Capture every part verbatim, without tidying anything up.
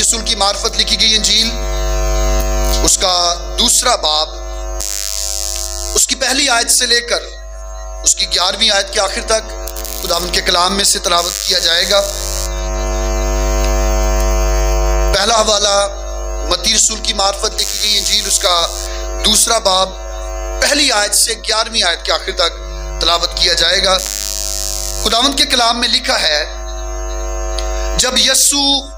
रसूल की मार्फत लिखी गई इंजील, उसका दूसरा बाब, उसकी पहली आयत से लेकर उसकी ग्यारहवीं आयत के आखिर तक खुदावंद के कलाम में से तिलावत किया जाएगा। पहला हवाला मत्ती रसूल की मार्फत लिखी गई इंजील, उसका दूसरा बाब, पहली आयत से ग्यारहवीं आयत के आखिर तक तिलावत किया जाएगा। खुदावंद के कलाम में लिखा है, जब यस्सु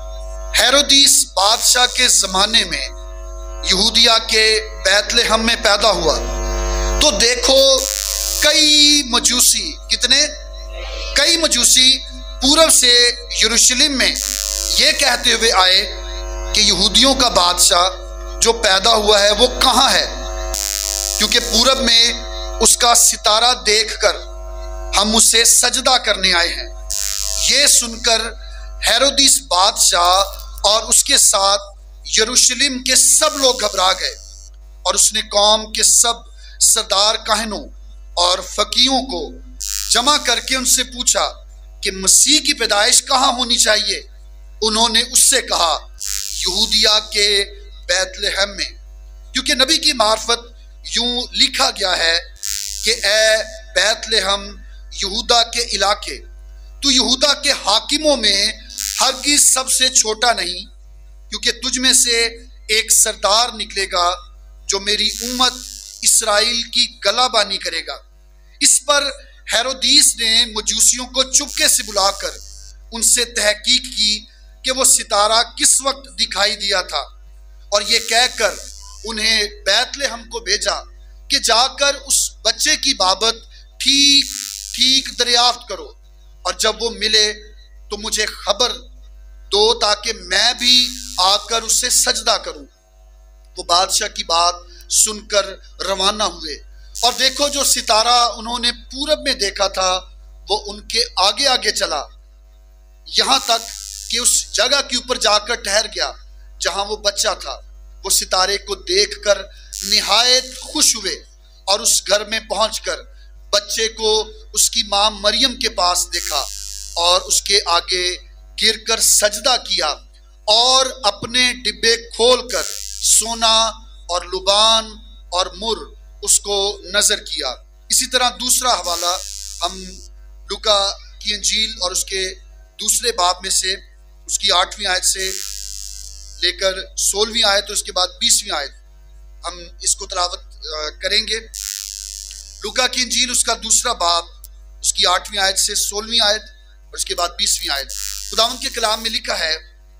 हेरोदिस बादशाह के जमाने में यहूदिया के बैतलहम में पैदा हुआ तो देखो कई मजूसी, कितने कई मजूसी पूर्व से यरूशलेम में ये कहते हुए आए कि यहूदियों का बादशाह जो पैदा हुआ है वो कहाँ है, क्योंकि पूरब में उसका सितारा देखकर हम उसे सजदा करने आए हैं। ये सुनकर हेरोदिस बादशाह और उसके साथ यरूशलेम के सब लोग घबरा गए और उसने कौम के सब सरदार काहनों और फकीहों को जमा करके उनसे पूछा कि मसीह की पैदाइश कहाँ होनी चाहिए। उन्होंने उससे कहा, यहूदिया के बैतलहम में, क्योंकि नबी की मार्फत यूं लिखा गया है कि ए बैतलहम यहूदा के इलाके, तू यहूदा के हाकिमों में हरगिज़ सबसे छोटा नहीं, क्योंकि तुझ में से एक सरदार निकलेगा जो मेरी उम्मत इस्राएल की गलाबानी करेगा। इस पर हेरोदिस ने मजूसियों को चुपके से बुलाकर उनसे तहकीक की कि वो सितारा किस वक्त दिखाई दिया था, और ये कहकर उन्हें बैतलहम को भेजा कि जाकर उस बच्चे की बाबत ठीक ठीक दरियाफ्त करो, और जब वो मिले तो मुझे खबर दो ताकि मैं भी आकर उससे सजदा करूं। वो बादशाह की बात सुनकर रवाना हुए, और देखो जो सितारा उन्होंने पूरब में देखा था वो उनके आगे आगे चला, यहां तक कि उस जगह के ऊपर जाकर ठहर गया जहां वो बच्चा था। वो सितारे को देखकर निहायत खुश हुए और उस घर में पहुंचकर बच्चे को उसकी मां मरियम के पास देखा और उसके आगे गिरकर सजदा किया और अपने डिब्बे खोलकर सोना और लुबान और मुर उसको नजर किया। इसी तरह दूसरा हवाला हम लूका की इंजील और उसके दूसरे बाब में से उसकी आठवीं आयत से लेकर सोलहवीं आयत और उसके बाद बीसवीं आयत हम इसको तिलावत करेंगे। लूका की इंजील उसका दूसरा बाब, उसकी आठवीं आयत से सोलहवीं आयत और उसके बाद बीसवीं आयत। खुदावंद के कलाम में लिखा है,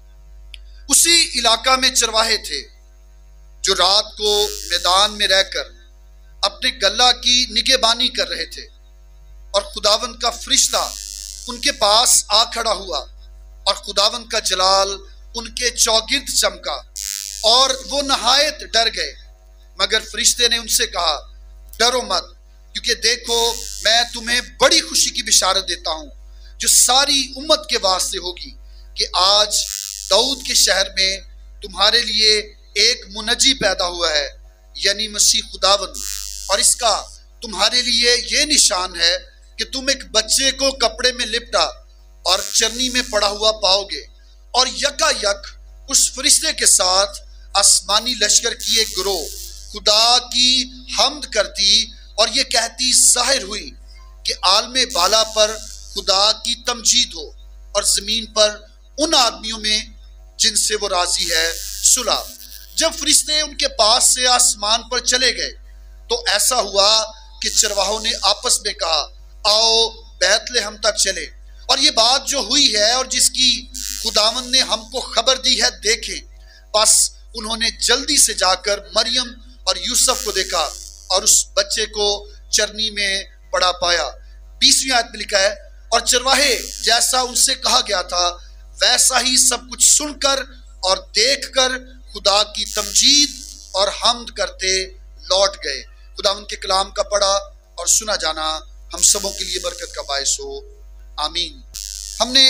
उसी इलाका में चरवाहे थे जो रात को मैदान में रहकर अपने गल्ला की निगहबानी कर रहे थे, और खुदावंद का फरिश्ता उनके पास आ खड़ा हुआ और खुदावंद का जलाल उनके चौगिर्द चमका और वो नहायत डर गए। मगर फरिश्ते ने उनसे कहा, डरो मत, क्योंकि देखो मैं तुम्हें बड़ी खुशी की बिशारत देता हूं जो सारी उम्मत के वास्ते होगी कि आज दाऊद के शहर में तुम्हारे लिए एक मुनज्जी पैदा हुआ है, यानी मसीह खुदावंद। और इसका तुम्हारे लिए ये निशान है कि तुम एक बच्चे को कपड़े में लिपटा और चरनी में पड़ा हुआ पाओगे। और यकायक उस फरिश्ते के साथ आसमानी लश्कर की एक गिरोह खुदा की हम्द करती और ये कहती जाहिर हुई कि आलमे बाला पर खुदा की तमजीद हो और जमीन पर उन आदमियों में जिनसे वो राजी है सुलह। जब फरिश्ते उनके पास से आसमान पर चले गए तो ऐसा हुआ कि चरवाहों ने आपस में कहा, आओ बैतलहम तक चले और ये बात जो हुई है और जिसकी खुदावंद ने हमको खबर दी है देखें। बस उन्होंने जल्दी से जाकर मरियम और यूसुफ को देखा और उस बच्चे को चरनी में पड़ा पाया। बीसवीं आयत में लिखा है, और चरवाहे जैसा उनसे कहा गया था वैसा ही सब कुछ सुनकर और देखकर खुदा की तमजीद और हम्द करते लौट गए। खुदावंद के कलाम का पढ़ा और सुना जाना हम सबों के लिए बरकत का बायस हो, आमीन। हमने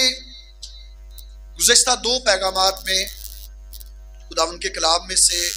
गुज़श्ता दो पैगामात में खुदावंद के कलाम में से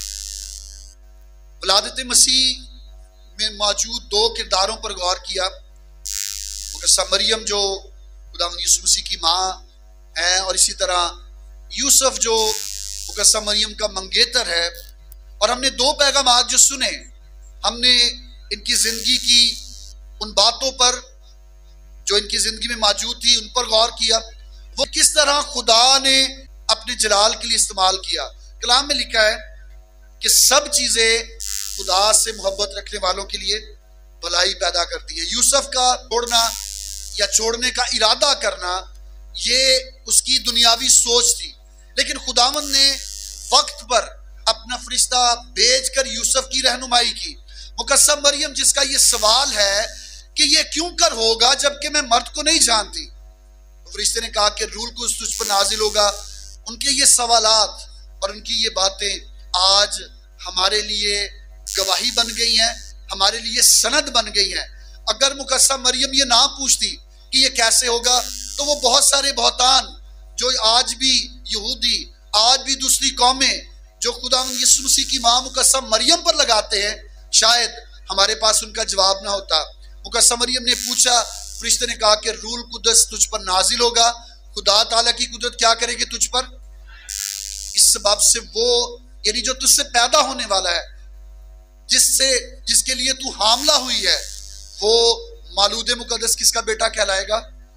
वलादत मसीह में मौजूद दो किरदारों पर गौर किया। मुकद्दसा मरियम जो खुदावंद यीशु मसीह की माँ है, और इसी तरह यूसुफ जो मुकद्दसा मरियम का मंगेतर है। और हमने दो पैगाम आज जो सुने, हमने इनकी जिंदगी की उन बातों पर जो इनकी जिंदगी में मौजूद थी उन पर गौर किया, वो किस तरह खुदा ने अपने जलाल के लिए इस्तेमाल किया। कलाम में लिखा है कि सब चीजें खुदा से मोहब्बत रखने वालों के लिए भलाई पैदा करती है। यूसुफ का छोड़ना या छोड़ने का इरादा करना ये उसकी दुनियावी सोच थी, लेकिन खुदावंद ने वक्त पर अपना फरिश्ता भेजकर यूसुफ की रहनुमाई की। मुकद्दसा मरियम जिसका ये सवाल है कि ये क्यों कर होगा जबकि मैं मर्द को नहीं जानती, तो फरिश्ते ने कहा कि रूल को तुझ पर नाजिल होगा। उनके ये सवालात और उनकी ये बातें आज हमारे लिए गवाही बन गई हैं, हमारे लिए सनद बन गई हैं। अगर मुकद्दसा मरियम ये ना पूछती कि ये कैसे होगा, तो वो बहुत सारे बहुतान जो आज भी यहूदी, आज भी दूसरी कौमें जो खुदा यीशु मसीह की मां मुकद्दसा मरियम पर लगाते हैं, शायद हमारे पास उनका जवाब ना होता। मुकद्दसा मरियम ने पूछा, फरिश्ते ने कहा कि रूल कुदस तुझ पर नाजिल होगा, खुदा ताला की कुदरत क्या करेगी तुझ पर। इस सबब से वो यानी जो तुझसे पैदा होने वाला है, जिससे जिसके लिए तू हामला हुई है, वो मालूद मुकद्दस किसका बेटा कहलाएगा।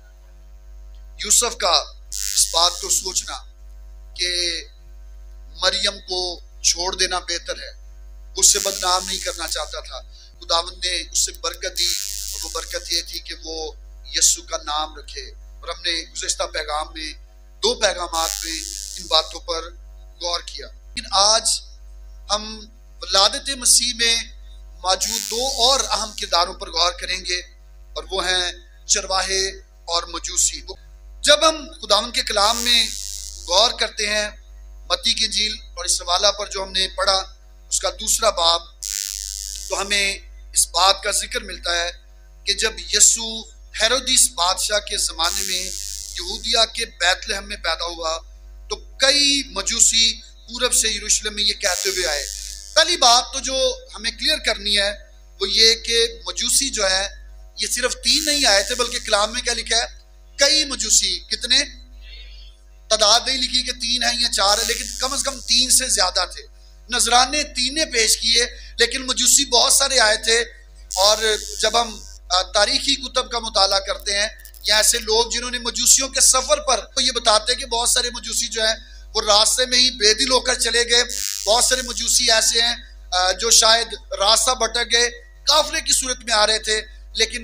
यूसुफ का इस बात को सोचना कि मरियम को छोड़ देना बेहतर है, उससे बदनाम नहीं करना चाहता था। खुदावंद ने उससे बरकत दी और वो बरकत ये थी कि वो यीशु का नाम रखे। और हमने गुज़श्ता पैगाम में दो पैगामात में इन बातों पर गौर किया। लेकिन आज हम वलादत मसीह में मौजूद दो और अहम किरदारों पर गौर करेंगे, और वो हैं चरवाहे और मजूसी। जब हम खुदावंद के कलाम में गौर करते हैं, मत्ती की इंजील और इस हवाला पर जो हमने पढ़ा उसका दूसरा बाब, तो हमें इस बात का जिक्र मिलता है कि जब यीशु हेरोदिस बादशाह के ज़माने में यहूदिया के बैतलहम में पैदा हुआ, तो कई मजूसी पूरब से यरूशलेम में ये कहते हुए आए। पहली बात तो जो हमें क्लियर करनी है वो ये कि मजूसी जो है ये सिर्फ तीन नहीं आए थे, बल्कि कलाम में क्या लिखा है, कई मजूसी। कितने? तादाद नहीं लिखी कि तीन है या चार है, लेकिन कम से कम तीन से ज्यादा थे। नजराने तीन ने पेश किए, लेकिन मजूसी बहुत सारे आए थे। और जब हम तारीखी कुतब का मुताला करते हैं या ऐसे लोग जिन्होंने मजूसियों के सफर पर, तो ये बताते हैं कि बहुत सारे मजूसी जो है वो रास्ते में ही बेदिल होकर चले गए। बहुत सारे मजूसी ऐसे हैं जो शायद रास्ता भटक गए, काफिले की सूरत में आ रहे थे, लेकिन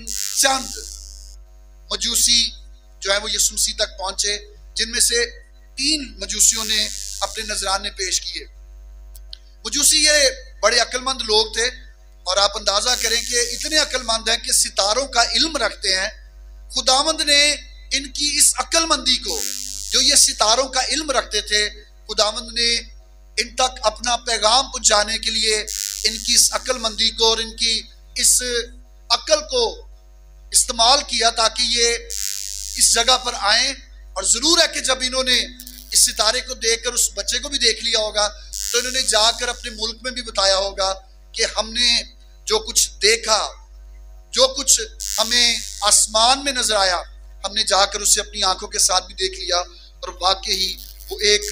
चंद मजूसी जो है वो यीशु मसीह तक पहुंचे, जिनमें से तीन मजूसियों ने अपने नजराने पेश किए। मजूसी ये बड़े अक्लमंद लोग थे, और आप अंदाजा करें कि इतने अक्लमंद हैं कि सितारों का इल्म रखते हैं। खुदावंद ने इनकी इस अक्लमंदी को, जो ये सितारों का इल्म रखते थे, खुदावंद ने इन तक अपना पैगाम पहुंचाने के लिए इनकी इस अक्लमंदी को और इनकी इस अक्ल को इस्तेमाल किया ताकि ये इस जगह पर आए। और जरूर है कि जब इन्होंने इस सितारे को देखकर उस बच्चे को भी देख लिया होगा, तो इन्होंने जाकर अपने मुल्क में भी बताया होगा कि हमने जो कुछ देखा, जो कुछ हमें आसमान में नजर आया, हमने जाकर उसे अपनी आंखों के साथ भी देख लिया, और वाकई ही वो एक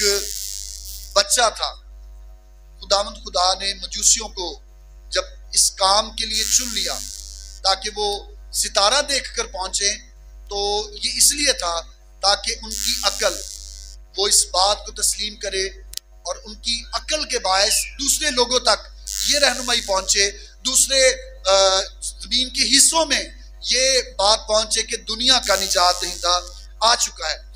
बच्चा था। खुदावंद खुदा ने मजूसियों को जब इस काम के लिए चुन लिया ताकि वो सितारा देखकर पहुंचे, तो ये इसलिए था ताकि उनकी अकल वो इस बात को तस्लीम करे और उनकी अकल के बायस दूसरे लोगों तक ये रहनुमाई पहुंचे, दूसरे जमीन के हिस्सों में ये बात पहुंचे कि दुनिया का निजात दहिंदा आ चुका है।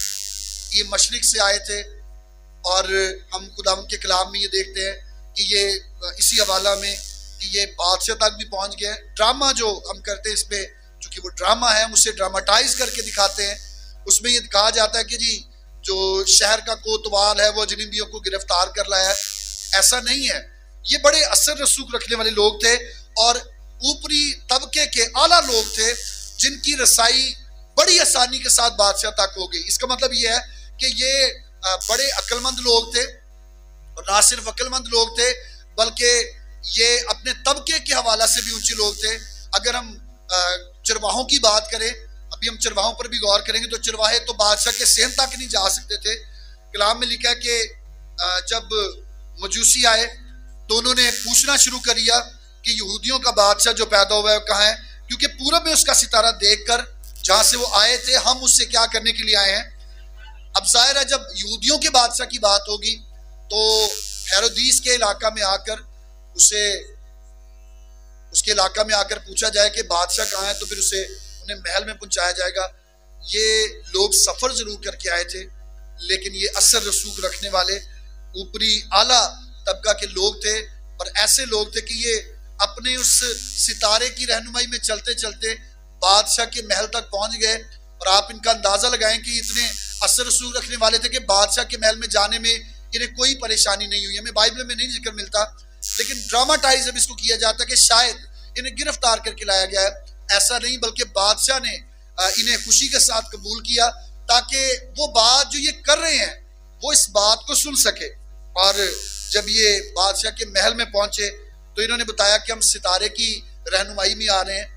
ये मशरिक से आए थे, और हम खुदावंद के कलाम में ये देखते हैं कि ये इसी हवाला में कि ये बादशाह तक भी पहुंच गए। ड्रामा जो हम करते हैं इसमें, चूंकि वो ड्रामा है, हम उसे ड्रामाटाइज करके दिखाते हैं। उसमें ये कहा जाता है कि जी जो शहर का कोतवाल है वो अजनबियों को गिरफ्तार कर लाया है। ऐसा नहीं है। ये बड़े असर रसूख रखने वाले लोग थे और ऊपरी तबके के आला लोग थे, जिनकी रसाई बड़ी आसानी के साथ बादशाह तक हो गई। इसका मतलब ये है कि ये बड़े अक्लमंद लोग थे, और ना सिर्फ अक्लमंद लोग थे बल्कि ये अपने तबके के हवाला से भी ऊंचे लोग थे। अगर हम चरवाहों की बात करें, अभी हम चरवाहों पर भी गौर करेंगे, तो चरवाहे तो बादशाह के सहन तक नहीं जा सकते थे। कलाम में लिखा है कि जब मजूसी आए तो उन्होंने पूछना शुरू कर दिया कि यहूदियों का बादशाह जो पैदा हुआ है कहाँ है, क्योंकि पूरब में उसका सितारा देखकर जहां से वो आए थे, हम उससे क्या करने के लिए आए हैं। अब जाहिर है जब यहूदियों के बादशाह की बात होगी तो हेरोदीस के इलाका में आकर उसे उसके इलाका में आकर पूछा जाए कि बादशाह कहाँ है, तो फिर उसे उन्हें महल में पहुंचाया जाएगा। ये लोग सफर जरूर करके आए थे, लेकिन ये असर रसूख रखने वाले ऊपरी आला तबका के लोग थे, और ऐसे लोग थे कि ये अपने उस सितारे की रहनुमाई में चलते चलते बादशाह के महल तक पहुंच गए। और आप इनका अंदाजा लगाएं कि इतने असर रसूख रखने वाले थे कि बादशाह के महल में जाने में इन्हें कोई परेशानी नहीं हुई। हमें बाइबल में नहीं जिक्र मिलता, लेकिन ड्रामाटाइज अब इसको किया जाता है कि शायद इन्हें गिरफ्तार करके लाया गया है। ऐसा नहीं, बल्कि बादशाह ने इन्हें खुशी के साथ कबूल किया ताकि वो बात जो ये कर रहे हैं वो इस बात को सुन सके। और जब ये बादशाह के महल में पहुंचे तो इन्होंने बताया कि हम सितारे की रहनुमाई में आ रहे हैं।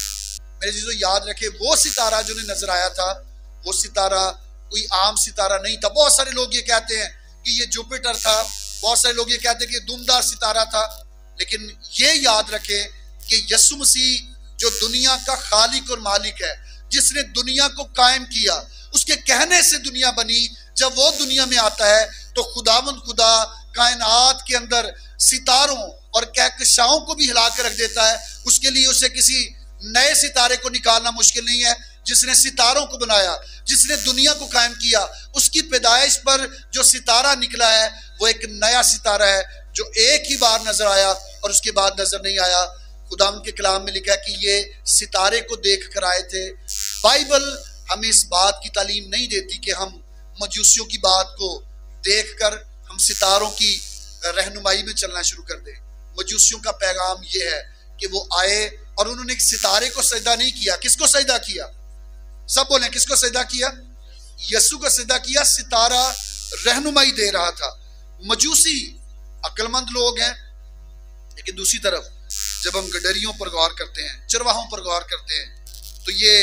मेरे चीजों याद रखे, वो सितारा जो नजर आया था वो सितारा कोई आम सितारा नहीं था। बहुत सारे लोग ये कहते हैं कि ये जुपिटर था, बहुत सारे लोग ये कहते हैं कि दुमदार सितारा था, लेकिन ये याद रखें कि यीशु मसीह जो दुनिया का खालिक और मालिक है, जिसने दुनिया को कायम किया, उसके कहने से दुनिया बनी। जब वो दुनिया में आता है तो खुदावंद खुदा कायनात के अंदर सितारों और कहकशाओं को भी हिला कर रख देता है। उसके लिए उसे किसी नए सितारे को निकालना मुश्किल नहीं है। जिसने सितारों को बनाया, जिसने दुनिया को कायम किया, उसकी पैदाइश पर जो सितारा निकला है वो एक नया सितारा है जो एक ही बार नजर आया और उसके बाद नजर नहीं आया। खुदावंद के कलाम में लिखा है कि ये सितारे को देख कर आए थे। बाइबल हमें इस बात की तालीम नहीं देती कि हम मजूसियों की बात को देखकर हम सितारों की रहनुमाई में चलना शुरू कर दें। मजूसियों का पैगाम ये है कि वो आए और उन्होंने एक सितारे को सजदा नहीं किया। किसको सजदा किया? सब बोले किसको सजदा किया? यीशु को सजदा किया। सितारा रहनुमाई दे रहा था। मजूसी अक्लमंद लोग हैं, लेकिन दूसरी तरफ जब हम गडरियों पर गौर करते हैं, चरवाहों पर गौर करते हैं, तो ये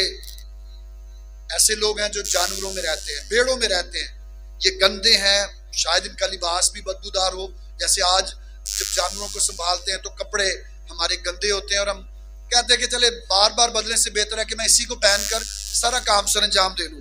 ऐसे लोग हैं जो जानवरों में रहते हैं, भेड़ों में रहते हैं। ये गंदे हैं, शायद इनका लिबास भी बदबूदार हो। जैसे आज जब जानवरों को संभालते हैं तो कपड़े हमारे गंदे होते हैं और हम कहते हैं कि चले बार बार बदलने से बेहतर है कि मैं इसी को पहनकर सारा काम सर अंजाम दे लूं।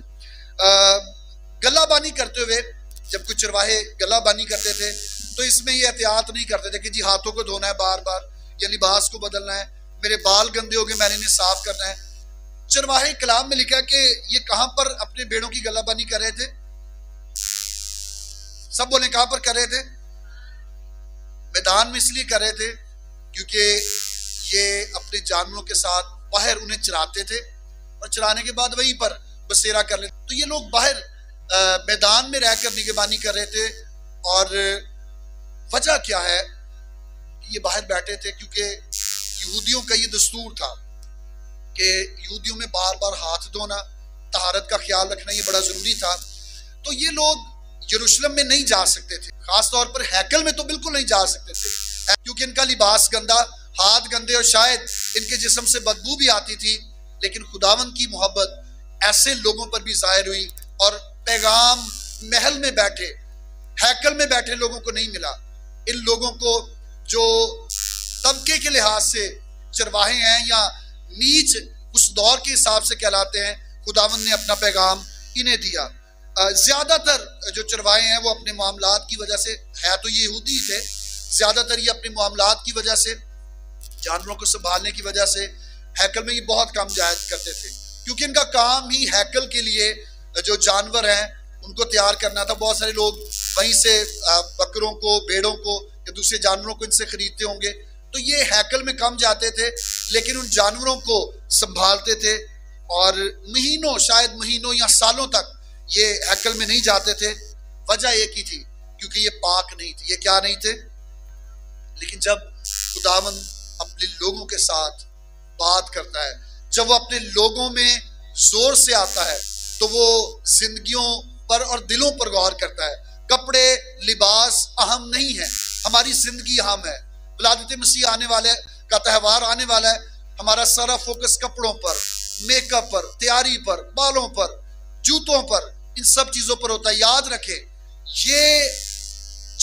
गलाबानी करते हुए जब कुछ चरवाहे गलाबानी करते थे तो इसमें ये एहतियात नहीं करते थे कि जी हाथों को धोना है बार बार, या लिबास को बदलना है, मेरे बाल गंदे हो गए मैंने इन्हें साफ करना है। चरवाहे कलाम में लिखा कि ये कहां पर अपने भेड़ों की गलाबानी कर रहे थे? सब बोले कहां पर कर रहे थे? मैदान में इसलिए कर रहे थे क्योंकि ये अपने जानवरों के साथ बाहर उन्हें चराते थे और चराने के बाद वहीं पर बसेरा कर लेते। तो ये लोग बाहर मैदान में रहकर निगहबानी कर रहे थे। और वजह क्या है? ये बाहर बैठे थे क्योंकि यहूदियों का ये दस्तूर था कि यहूदियों में बार बार हाथ धोना, तहारत का ख्याल रखना ये बड़ा जरूरी था। तो ये लोग यरूशलेम में नहीं जा सकते थे, खासतौर पर हैकल में तो बिल्कुल नहीं जा सकते थे क्योंकि इनका लिबास गंदा, हाथ गंदे और शायद इनके जिस्म से बदबू भी आती थी। लेकिन खुदावंद की मोहब्बत ऐसे लोगों पर भी जाहिर हुई और पैगाम महल में बैठे, हैकल में बैठे लोगों को नहीं मिला। इन लोगों को जो तबके के लिहाज से चरवाहे हैं या नीच उस दौर के हिसाब से कहलाते हैं, खुदावंद ने अपना पैगाम इन्हें दिया। ज्यादातर जो चरवाहे हैं वो अपने मामलात की वजह से, है तो ये यहूदी थे, ज्यादातर ये अपने मामलात की वजह से, जानवरों को संभालने की वजह से हैकल में ये बहुत कम जाया करते थे क्योंकि इनका काम ही हैकल के लिए जो जानवर हैं उनको तैयार करना था। बहुत सारे लोग वहीं से बकरों को, भेड़ों को या दूसरे जानवरों को इनसे खरीदते होंगे। तो ये हैकल में कम जाते थे, लेकिन उन जानवरों को संभालते थे और महीनों, शायद महीनों या सालों तक ये हैकल में नहीं जाते थे। वजह एक ही थी, क्योंकि ये पाक नहीं थे। ये क्या नहीं थे? लेकिन जब खुदावंद अपने लोगों के साथ बात करता है, जब वो अपने लोगों में जोर से आता है, तो वो जिंदगियों पर और दिलों पर गौर करता है। कपड़े, लिबास अहम नहीं है, हमारी जिंदगी अहम है। विलादत मसीह आने वाले का त्यौहार आने वाला है, हमारा सारा फोकस कपड़ों पर, मेकअप पर, तैयारी पर, बालों पर, जूतों पर, इन सब चीजों पर होता है। याद रखें, ये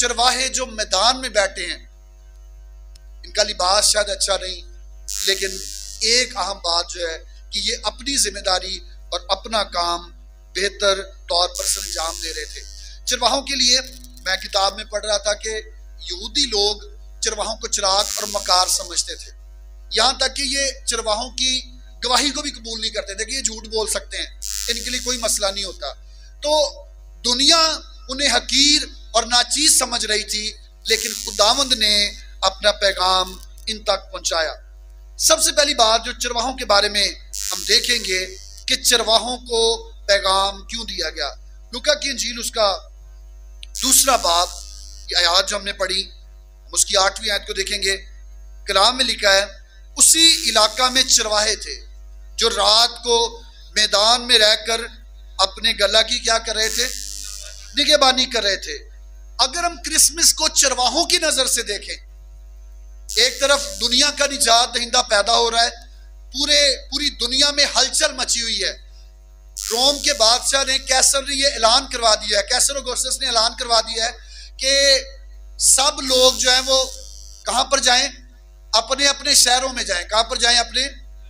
चरवाहे जो मैदान में बैठे हैं, इनका लिबास शायद अच्छा नहीं, लेकिन एक अहम बात जो है कि ये अपनी जिम्मेदारी और अपना काम बेहतर तौर पर सरंजाम दे रहे थे। चरवाहों के लिए मैं किताब में पढ़ रहा था कि यहूदी लोग चरवाहों को चिराग और मकार समझते थे, यहाँ तक कि ये चरवाहों की गवाही को भी कबूल नहीं करते थे कि ये झूठ बोल सकते हैं, इनके लिए कोई मसला नहीं होता। तो दुनिया उन्हें हकीर और नाचीज समझ रही थी, लेकिन खुदावंद ने अपना पैगाम इन तक पहुंचाया। सबसे पहली बात जो चरवाहों के बारे में हम देखेंगे कि चरवाहों को पैगाम क्यों दिया गया। लूका की इंजील उसका दूसरा बाब, ये आयत जो हमने पढ़ी, उसकी आठवीं आयत को देखेंगे। कलाम में लिखा है, उसी इलाका में चरवाहे थे जो रात को मैदान में रहकर अपने गला की क्या कर रहे थे, निगहबानी कर रहे थे। अगर हम क्रिसमस को चरवाहों की नजर से देखें, एक तरफ दुनिया का निजात दहिंदा पैदा हो रहा है, पूरे पूरी दुनिया में हलचल मची हुई है। रोम के बादशाह ने, कैसर ने ये ऐलान करवा दिया है, कैसर ऑगस्टस ने ऐलान करवा दिया है कि सब लोग जो है वो कहां पर जाएं, अपने अपने शहरों में जाएं। कहां पर जाएं? अपने।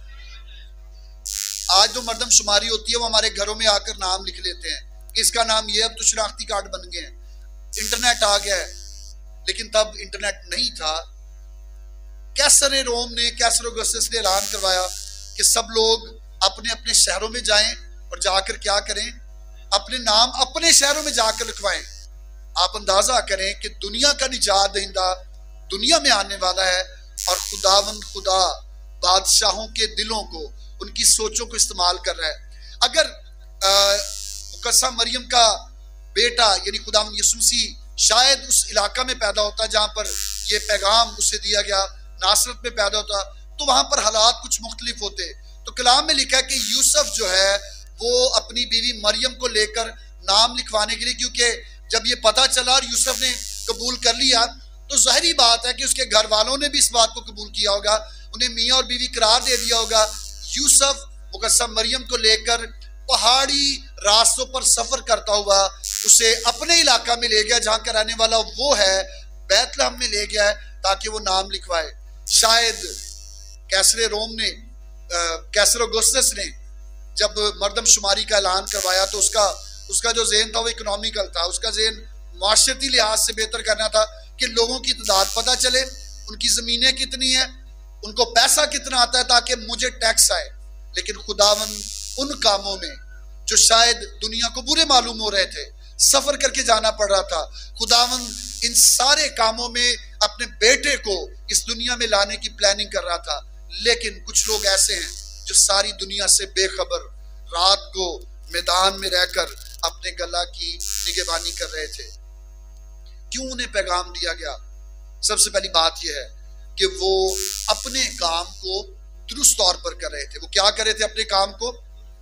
आज जो मर्दमशुमारी होती है वो हमारे घरों में आकर नाम लिख लेते हैं, इसका नाम ये, अब तो शनाख्ती कार्ड बन गए हैं, इंटरनेट आ गया है, लेकिन तब इंटरनेट नहीं था। कैसर रोम ने, कैसर ऑगस्टस ने ऐलान करवाया कि सब लोग अपने अपने शहरों में जाएं और जाकर क्या करें, अपने नाम अपने शहरों में जाकर लिखवाएं। आप अंदाजा करें कि दुनिया का निजात दहिंदा दुनिया में आने वाला है और खुदावंद खुदा बादशाहों के दिलों को, उनकी सोचों को इस्तेमाल कर रहा है। अगर मुकद्दसा मरियम का बेटा यानी खुदावंद यीशु मसीह शायद उस इलाका में पैदा होता जहां पर यह पैगाम उसे दिया गया, नासरत में पैदा होता, तो वहां पर हालात कुछ मुख्तलिफ होते। तो कलाम में लिखा है कि यूसुफ जो है वो अपनी बीवी मरियम को लेकर नाम लिखवाने के लिए, क्योंकि जब ये पता चला और यूसुफ ने कबूल कर लिया, तो जाहिर बात है कि उसके घर वालों ने भी इस बात को कबूल किया होगा, उन्हें मियाँ और बीवी करार दे दिया होगा। यूसुफ मुकद्दसा मरियम को लेकर पहाड़ी रास्तों पर सफर करता हुआ उसे अपने इलाका में ले गया जहां का रहने वाला वो है, बैतलहम में ले गया है ताकि वो नाम लिखवाए। शायद कैसर रोम ने, कैसर ऑगस्टस ने जब मर्दमशुमारी का ऐलान करवाया तो उसका उसका जो ज़हन था वो इकोनॉमिकल था, उसका ज़हन माशरती लिहाज से बेहतर करना था कि लोगों की तादाद पता चले, उनकी ज़मीनें कितनी है, उनको पैसा कितना आता है ताकि मुझे टैक्स आए। लेकिन खुदावंद उन कामों में जो शायद दुनिया को बुरे मालूम हो रहे थे, सफर करके जाना पड़ रहा था, खुदावंद इन सारे कामों में अपने बेटे को इस दुनिया में लाने की प्लानिंग कर रहा था। लेकिन कुछ लोग ऐसे हैं जो सारी दुनिया से बेखबर रात को मैदान में रहकर अपने गला की निगहबानी कर रहे थे। क्यों उन्हें पैगाम दिया गया? सबसे पहली बात यह है कि वो अपने काम को दुरुस्त तौर पर कर रहे थे। वो क्या कर रहे थे? अपने काम को।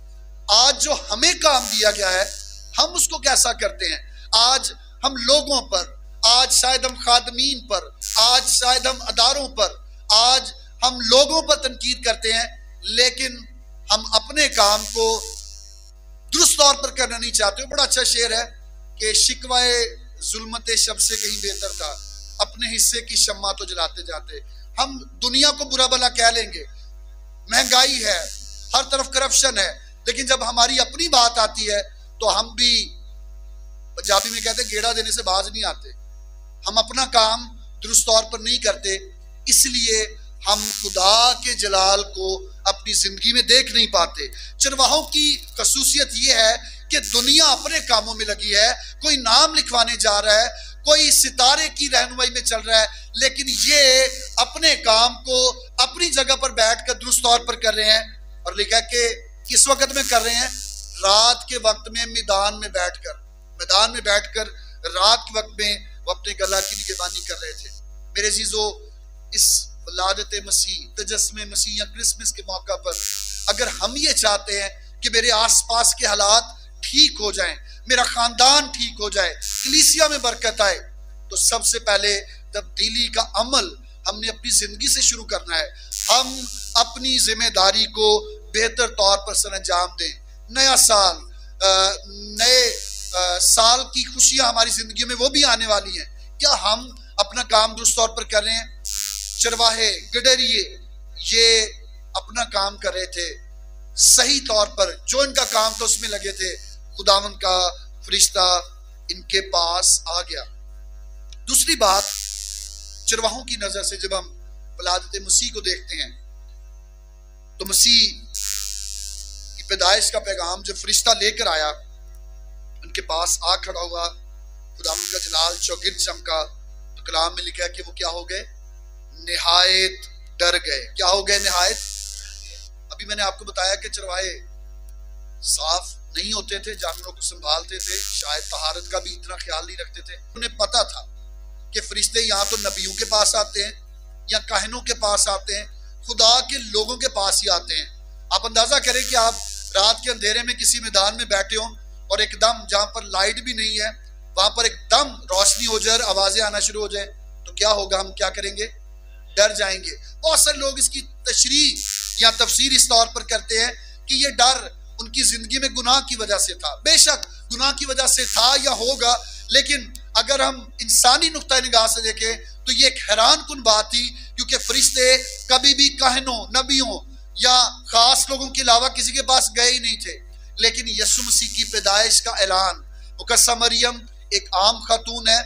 आज जो हमें काम दिया गया है हम उसको कैसा करते हैं? आज हम लोगों पर, आज शायद हम खादमीन पर, आज शायद हम अदारों पर, आज हम लोगों पर तनकीद करते हैं, लेकिन हम अपने काम को दुरुस्त तौर पर करना नहीं चाहते। बड़ा अच्छा शेर है कि शिकवाए जुल्मत शब से कहीं बेहतर था, अपने हिस्से की शम्मा तो जलाते जाते। हम दुनिया को बुरा भला कह लेंगे, महंगाई है, हर तरफ करप्शन है, लेकिन जब हमारी अपनी बात आती है तो हम भी, पंजाबी में कहते हैं, गेड़ा देने से बाज नहीं आते। हम अपना काम दुरुस्त तौर पर नहीं करते, इसलिए हम खुदा के जलाल को अपनी जिंदगी में देख नहीं पाते। चरवाहों की खसूसियत यह है कि दुनिया अपने कामों में लगी है, कोई नाम लिखवाने जा रहा है, कोई सितारे की रहनुमाई में चल रहा है, लेकिन ये अपने काम को अपनी जगह पर बैठकर दुरुस्त तौर पर कर रहे हैं। और लिखा कि किस वक्त में कर रहे हैं? रात के वक्त में मैदान में बैठकर, मैदान में बैठकर रात के वक्त में वो अपने गला की निगहबानी कर रहे थे। मेरे अजीजों, इस वलादत मसीह, तजस्मे मसीह या क्रिसमस के मौका पर अगर हम ये चाहते हैं कि मेरे आसपास के हालात ठीक हो जाएं, मेरा खानदान ठीक हो जाए, कलीसिया में बरकत आए, तो सबसे पहले तब्दीली का अमल हमने अपनी जिंदगी से शुरू करना है। हम अपनी जिम्मेदारी को बेहतर तौर पर सरअंजाम दें। नया साल, नए साल की खुशियां हमारी जिंदगी में वो भी आने वाली हैं, क्या हम अपना काम दुरुस्त तौर पर कर रहे हैं? चरवाहे, गडरिये, ये अपना काम कर रहे थे सही तौर पर, जो इनका काम था उसमें लगे थे। खुदावंद का फरिश्ता इनके पास आ गया। दूसरी बात, चरवाहों की नजर से जब हम वलादत मसीह को देखते हैं तो मसीह की पैदाइश का पैगाम जब फरिश्ता लेकर आया, उनके पास आ खड़ा हुआ, खुदावंद का जलाल चौगिर्द चमका, तो कलाम में लिखा है कि वो क्या हो गए? निहायत डर गए। क्या हो गए? निहायत। अभी मैंने आपको बताया कि चरवाहे साफ नहीं होते थे, जानवरों को संभालते थे, शायद तहारत का भी इतना ख्याल नहीं रखते थे। उन्हें पता था कि फरिश्ते यहाँ तो नबियों के पास आते हैं या काहिनों के पास आते हैं, खुदा के लोगों के पास ही आते हैं। आप अंदाजा करें कि आप रात के अंधेरे में किसी मैदान में बैठे हो और एकदम जहां पर लाइट भी नहीं है वहां पर एकदम रोशनी हो जाए, आवाजें आना शुरू हो जाए, तो क्या होगा? हम क्या करेंगे? डर जाएंगे। बहुत सारे लोग इसकी तशरीह या तफसीर इस तौर पर करते हैं कि ये डर उनकी जिंदगी में गुनाह की वजह से था। बेशक गुनाह की वजह से था या होगा, लेकिन अगर हम इंसानी नुक्ता निगाह से देखें तो ये एक हैरान कुन बात थी, क्योंकि फरिश्ते कभी भी काहिनों, नबियों या खास लोगों के अलावा किसी के पास गए ही नहीं थे। लेकिन यीशु मसीह की पैदाइश का ऐलान, मुकद्दसा मरियम एक आम खातून है,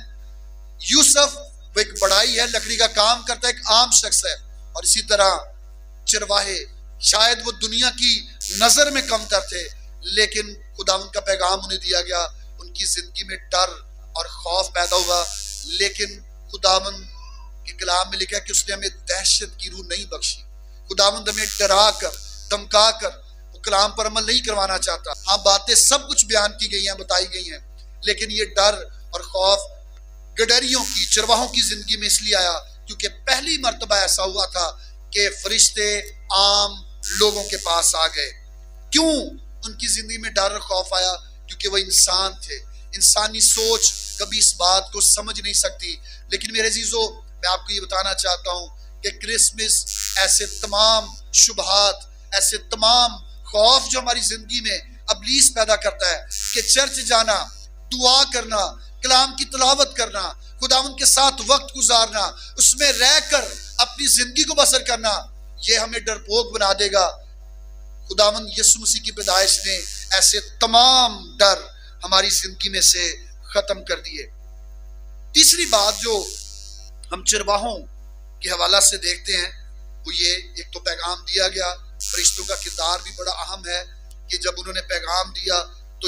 यूसुफ वो एक बड़ाई है, लकड़ी का काम करता है, एक आम शख्स है, और इसी तरह चरवाहे शायद वो दुनिया की नजर में कमतर थे, लेकिन खुदावंद का पैगाम उन्हें दिया गया। उनकी जिंदगी में डर और खौफ पैदा हुआ, लेकिन खुदावंद के कलाम में लिखा है कि उसने हमें दहशत की रूह नहीं बख्शी। खुदावंद हमें डरा कर, धमका कर वो कलाम पर अमल नहीं करवाना चाहता। हाँ, बातें सब कुछ बयान की गई हैं, बताई गई हैं, लेकिन ये डर और खौफ गडरियों की, चरवाहों की जिंदगी में इसलिए आया क्योंकि पहली मर्तबा ऐसा हुआ था कि फरिश्ते आम लोगों के पास आ गए। क्यों उनकी जिंदगी में डर और खौफ आया? क्योंकि वो इंसान थे। इंसानी सोच कभी इस बात को समझ नहीं सकती। लेकिन मेरे अजीजों, मैं आपको ये बताना चाहता हूं कि क्रिसमस ऐसे तमाम शुबहात, ऐसे तमाम खौफ जो हमारी जिंदगी में अबलीस पैदा करता है कि चर्च जाना, दुआ करना, कलाम की तिलावत करना, खुदावंद के साथ वक्त गुजारना, उसमें रहकर अपनी जिंदगी को बसर करना, ये हमें डरपोक बना देगा। खुदावंद यीशु मसीह की पैदाइश ने ऐसे तमाम डर हमारी जिंदगी में से खत्म कर दिए। तीसरी बात जो हम चरवाहों के हवाला से देखते हैं वो ये, एक तो पैगाम दिया गया, फरिश्तों का किरदार भी बड़ा अहम है कि जब उन्होंने पैगाम दिया तो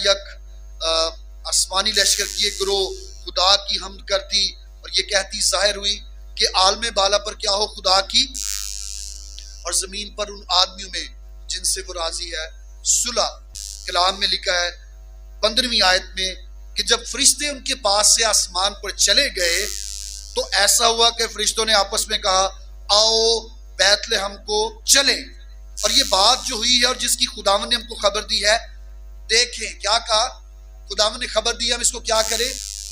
यकायक आसमानी लश्कर की एक गिरोह खुदा की हमद करती और ये कहती जाहिर हुई कि आलमे बाला पर क्या हो खुदा की, और जमीन पर उन आदमियों में जिनसे वो राजी है सुलह। कलाम में लिखा है पंद्रहवीं आयत में कि जब फरिश्ते उनके पास से आसमान पर चले गए तो ऐसा हुआ कि फरिश्तों ने आपस में कहा, आओ बैतलहम को चले। और ये बात जो हुई है और जिसकी खुदावंद ने हमको खबर दी है, देखें क्या कहा खुदावंद ने खबर दी, हम इसको क्या करें।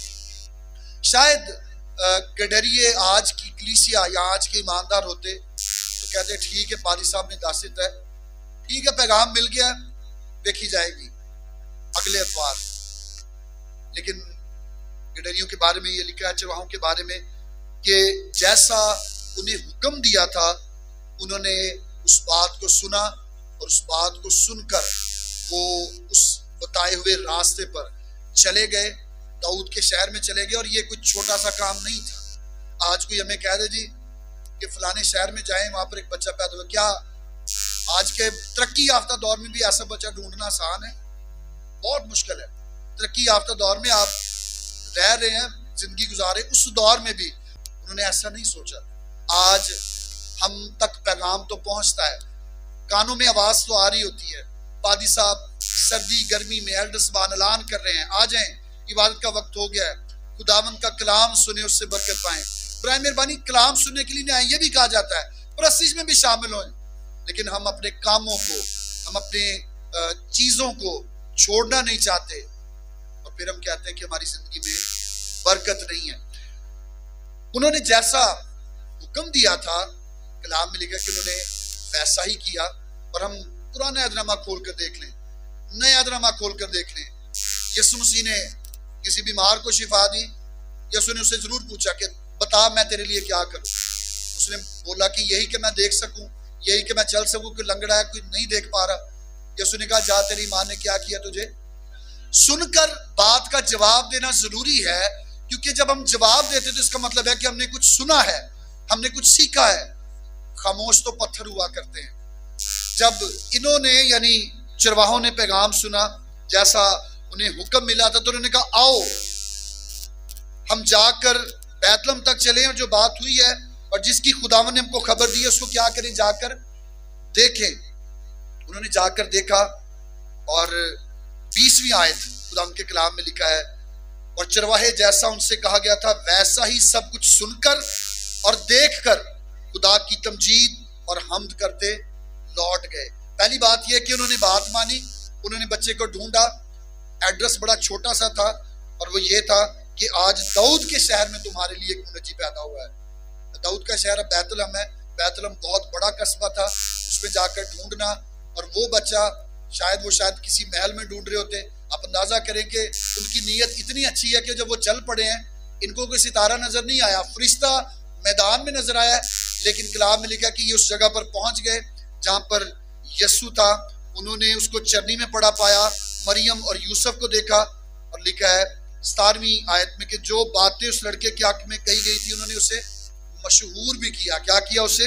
शायद गडरिये आज की कलीसिया या आज के ईमानदार होते तो कहते ठीक है, पादी साहब ने दासित है, ठीक है, पैगाम मिल गया, देखी जाएगी अगले अतवार। लेकिन गडरियों के बारे में ये लिखा है, चरवाहों के बारे में, कि जैसा उन्हें हुक्म दिया था उन्होंने उस बात को सुना और उस बात को सुनकर वो उस बताए हुए रास्ते पर चले गए, दाऊद के शहर में चले गए। और ये कुछ छोटा सा काम नहीं था। आज कोई हमें कह दे जी कि फलाने शहर में जाएं, वहां पर एक बच्चा पैदा हुआ, क्या आज के तरक्की याफ्ता दौर में भी ऐसा बच्चा ढूंढना आसान है? बहुत मुश्किल है। तरक्की याफ्ता दौर में आप रह रहे हैं, जिंदगी गुजारे, उस दौर में भी उन्होंने ऐसा नहीं सोचा। आज हम तक पैगाम तो पहुंचता है, कानों में आवाज तो आ रही होती है, पादी साहब सर्दी गर्मी में एल्डर्स बान ऐलान कर रहे हैं, आ जाएं, इबादत का वक्त हो गया है, खुदावंद का कलाम सुने, उससे बरकत पाएं। बराए मेहरबानी कलाम सुनने के लिए नहीं आए, ये भी कहा जाता है, परस्तिश में भी शामिल हों। लेकिन हम अपने कामों को, हम अपने चीजों को छोड़ना नहीं चाहते और फिर हम कहते हैं कि हमारी जिंदगी में बरकत नहीं है। उन्होंने जैसा हुक्म दिया था, कलाम में लिखा कि उन्होंने वैसा ही किया। और हम पुराना अहदनामा खोल कर देख लें, नया अहदनामा खोल कर देख लें, यीशु मसीह ने किसी बीमार को शिफा दी, यसु ने उससे जरूर पूछा कि बता मैं तेरे लिए क्या करूं। उसने बोला कि यही कि मैं देख सकूं, यही कि मैं चल सकूं, कि लंगड़ा है कोई नहीं देख पा रहा। यसु ने कहा जा तेरी माँ ने क्या किया तुझे। सुनकर बात का जवाब देना जरूरी है, क्योंकि जब हम जवाब देते तो इसका मतलब है कि हमने कुछ सुना है, हमने कुछ सीखा है। खामोश तो पत्थर हुआ करते हैं। जब इन्होंने यानी चरवाहों ने पैगाम सुना, जैसा उन्हें हुक्म मिला था, तो उन्होंने कहा आओ हम जाकर बैतलहम तक चले और जो बात हुई है और जिसकी खुदावन ने हमको खबर दी है उसको क्या करें, जाकर देखें। उन्होंने जाकर देखा और बीसवीं आयत खुदावन के कलाम में लिखा है, और चरवाहे जैसा उनसे कहा गया था वैसा ही सब कुछ सुनकर और देखकर खुदा की तमजीद और हम्द करते लौट गए। पहली बात यह कि उन्होंने बात मानी, उन्होंने बच्चे को ढूंढा। एड्रेस बड़ा छोटा सा था और वो ये था कि आज दाऊद के शहर में तुम्हारे लिए एक मुनज्जी पैदा हुआ है। दाऊद का शहर अब बैतलहम है। बैतलहम बहुत बड़ा कस्बा था, उसमें जाकर ढूंढना, और वो बच्चा शायद वो शायद किसी महल में ढूंढ रहे होते। आप अंदाजा करें कि उनकी नीयत इतनी अच्छी है कि जब वो चल पड़े हैं इनको कोई सितारा नजर नहीं आया, फरिश्ता मैदान में नजर आया, लेकिन कलाम में लिखा कि ये उस जगह पर पहुंच गए जहां पर यस्सु था। उन्होंने उसको चरनी में पड़ा पाया, मरियम और यूसुफ को देखा, और लिखा है सतारहवीं आयत में कि जो बातें उस लड़के के हक में कही गई थी उन्होंने उसे मशहूर भी किया। क्या किया? उसे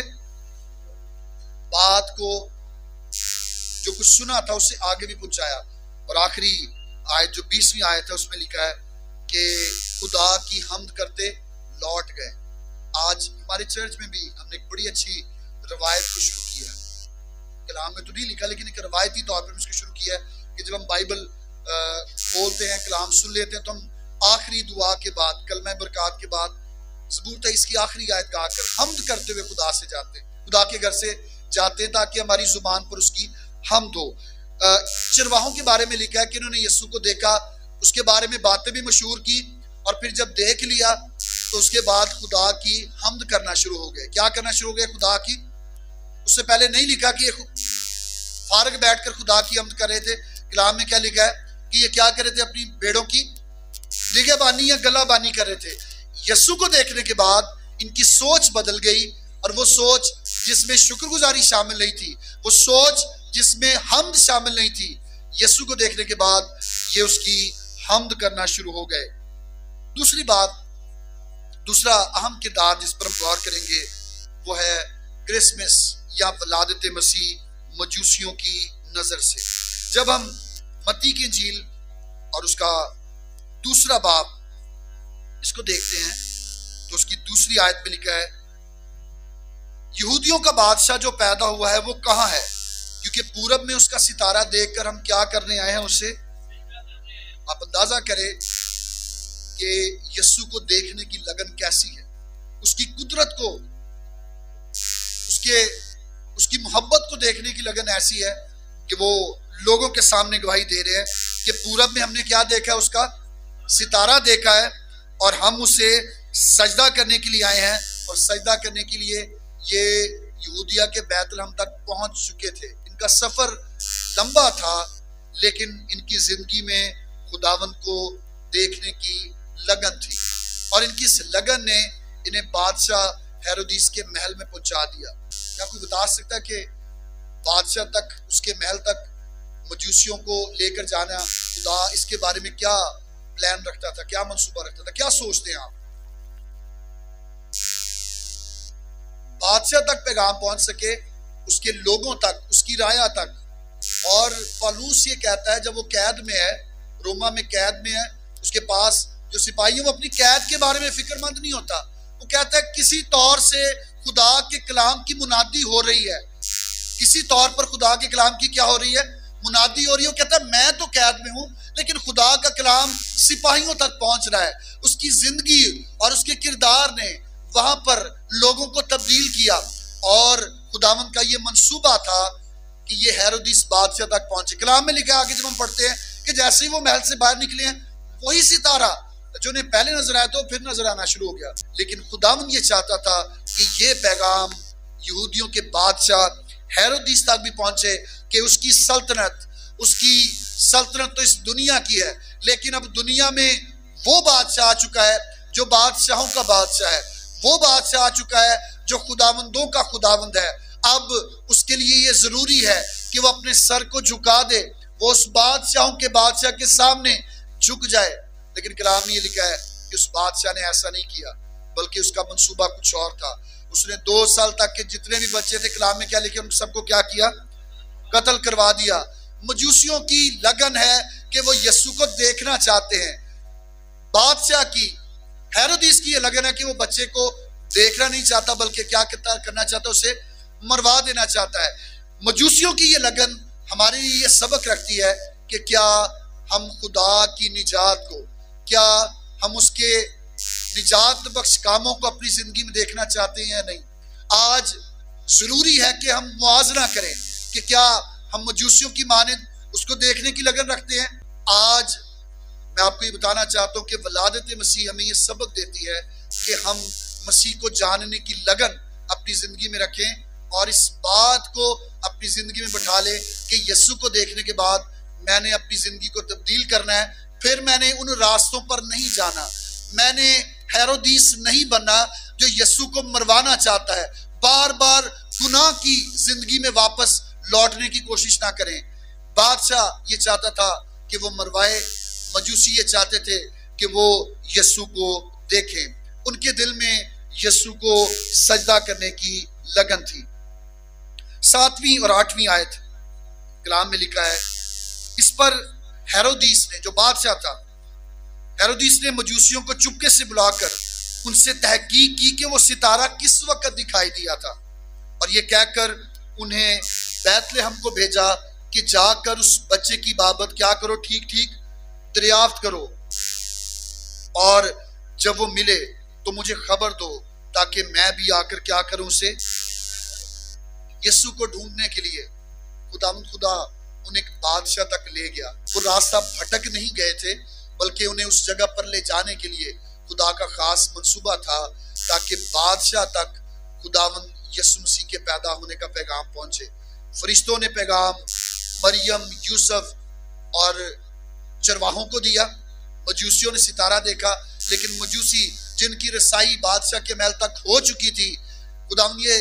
बात को जो कुछ सुना था उससे आगे भी पहुंचाया। और आखिरी आयत जो बीसवीं आयत है उसमें लिखा है कि खुदा की हम्द करते लौट गए। आज हमारे चर्च में भी हमने एक बड़ी अच्छी रवायत को शुरू किया है। कलाम में तो नहीं लिखा, लेकिन एक रवायती तौर पर उसको शुरू किया है कि जब हम बाइबल बोलते हैं, कलाम सुन लेते हैं, तो हम आखिरी दुआ के बाद, कलमा बरकत के बाद ज़बूर तेईस की आखिरी आयत गा कर हम्द करते हुए खुदा से जाते हैं, खुदा के घर से जाते हैं, ताकि हमारी जुबान पर उसकी हम्द हो। चरवाहों के बारे में लिखा है कि उन्होंने यस्सु को देखा, उसके बारे में बातें भी मशहूर की, और फिर जब देख लिया तो उसके बाद खुदा की हम्द करना शुरू हो गए। क्या करना शुरू हो गए? खुदा की। उससे पहले नहीं लिखा कि ये फारग बैठकर खुदा की हम्द कर रहे थे। कलाम में क्या लिखा है कि ये क्या कर रहे थे? अपनी भेड़ों की निगहबानी या गलाबानी कर रहे थे। यस्सु को देखने के बाद इनकी सोच बदल गई, और वो सोच जिसमें शुक्रगुजारी शामिल नहीं थी, वो सोच जिसमें हम्द शामिल नहीं थी, यस्सु को देखने के बाद ये उसकी हम्द करना शुरू हो गए। दूसरी बात, दूसरा अहम किरदार जिस पर हम गौर करेंगे वो है क्रिसमस या वलादत मसीह मजूसियों की नजर से। जब हम मत्ती की इंजील और उसका दूसरा बाब इसको देखते हैं तो उसकी दूसरी आयत में लिखा है, यहूदियों का बादशाह जो पैदा हुआ है वो कहाँ है, क्योंकि पूरब में उसका सितारा देखकर हम क्या करने आए हैं, उससे। आप अंदाजा करें कि यस्सु को देखने की लगन कैसी है, उसकी कुदरत को, उसके उसकी मोहब्बत को देखने की लगन ऐसी है कि वो लोगों के सामने गवाही दे रहे हैं कि पूरब में हमने क्या देखा है, उसका सितारा देखा है, और हम उसे सजदा करने के लिए आए हैं। और सजदा करने के लिए ये यहूदिया के बैतलहम तक पहुंच चुके थे। इनका सफर लंबा था, लेकिन इनकी जिंदगी में खुदावन को देखने की लगन थी, और इनकी इस लगन ने इन्हें बादशाह हेरोदिस के महल में पहुंचा दिया। क्या कोई बता सकता है कि बादशाह तक, उसके महल तक मजूसियों को लेकर जाना, खुदा इसके बारे में क्या प्लान रखता था, क्या मंसूबा रखता था? क्या सोचते हैं आप? बादशाह तक पैगाम पहुंच सके, उसके लोगों तक, उसकी राया तक। और पौलुस ये कहता है, जब वो कैद में है, रोमा में कैद में है, उसके पास जो सिपाही है वो अपनी कैद के बारे में फिक्रमंद नहीं होता। वो कहता है किसी तौर से खुदा के कलाम की मुनादी हो रही है, किसी तौर पर खुदा के कलाम की क्या हो रही है, मुनादी हो रही है। वो कहता है मैं तो कैद में हूं, लेकिन खुदा का कलाम सिपाहियों तक पहुंच रहा है। उसकी जिंदगी और उसके किरदार ने वहां पर लोगों को तब्दील किया, और खुदावन का ये मंसूबा था कि ये हेरोदिस बादशाह तक पहुंचे। कलाम में लिखा आगे जब हम पढ़ते हैं कि जैसे ही वो महल से बाहर निकले हैं, वही सितारा जो ने पहले नजर आया तो फिर नजर आना शुरू हो गया। लेकिन खुदावन ये चाहता था कि ये पैगाम यहूदियों के बादशाह हेरोदिस तक भी पहुंचे कि उसकी सल्तनत, उसकी सल्तनत तो इस दुनिया की है, लेकिन अब दुनिया में वो बादशाह आ चुका है जो बादशाहों का बादशाह है, वो बादशाह आ चुका है जो खुदावंदों का खुदावंद है। अब उसके लिए ये जरूरी है कि वो अपने सर को झुका दे, वो उस बादशाहों के बादशाह के सामने झुक जाए। लेकिन कलाम में ये लिखा है कि उस बादशाह ने ऐसा नहीं किया, बल्कि उसका मंसूबा कुछ और था। उसने दो साल तक के जितने भी बच्चे थे, कलाम में क्या लिखे, उन सबको क्या किया, कत्ल करवा दिया। मजूसियों की लगन है कि वो यीशु को देखना चाहते हैं। बादशाह की, हेरोदिस की ये लगन है कि वो बच्चे को देखना नहीं चाहता, बल्कि क्या करना चाहता है, उसे मरवा देना चाहता है। मजूसियों की ये लगन हमारे लिए ये सबक रखती है कि क्या हम खुदा की निजात को, क्या हम उसके निजात बख्श कामों को अपनी जिंदगी में देखना चाहते हैं या नहीं। आज जरूरी है कि हम मुआजना करें कि क्या हम मजूसियों की मानद उसको देखने की लगन रखते हैं। आज मैं आपको ये बताना चाहता हूँ कि वलादत मसीह हमें ये सबक देती है कि हम मसीह को जानने की लगन अपनी जिंदगी में रखें और इस बात को अपनी जिंदगी में बैठा ले कि यीशु को देखने के बाद मैंने अपनी जिंदगी को तब्दील करना है। फिर मैंने उन रास्तों पर नहीं जाना, मैंने हेरोदिस नहीं बनना जो यीशु को मरवाना चाहता है। बार बार गुनाह की जिंदगी में वापस लौटने की कोशिश ना करें। बादशाह ये चाहता था कि वो मरवाए, मजूसी ये चाहते थे कि वो यीशु को देखें। उनके दिल में यीशु को सजदा करने की लगन थी। सातवीं और आठवीं आयत कलाम में लिखा है, इस पर हेरोदिस ने, जो बादशाह था, हेरोदिस ने मजूसियों को चुपके से बुलाकर उनसे तहकीक की कि वो सितारा किस वक्त दिखाई दिया था, और ये कहकर उन्हें बैतलहम को भेजा कि जाकर उस बच्चे की बाबत क्या करो, ठीक ठीक दरियाफ्त करो, और जब वो मिले तो मुझे खबर दो ताकि मैं भी आकर क्या करूं उसे। यीशु को ढूंढने के लिए खुदावंद खुदा उन्हें एक बादशाह तक ले गया। वो रास्ता भटक नहीं गए थे, बल्कि उन्हें उस जगह पर ले जाने के लिए खुदा का खास मंसूबा था ताकि बादशाह तक खुदावंद यीशु मसीह के पैदा होने का पैगाम पहुंचे। फरिश्तों ने पैगाम मरियम, यूसुफ और चरवाहों को दिया। मजूसियों ने सितारा देखा, लेकिन मजूसी जिनकी रसाई बादशाह के महल तक हो चुकी थी, खुदावंद ये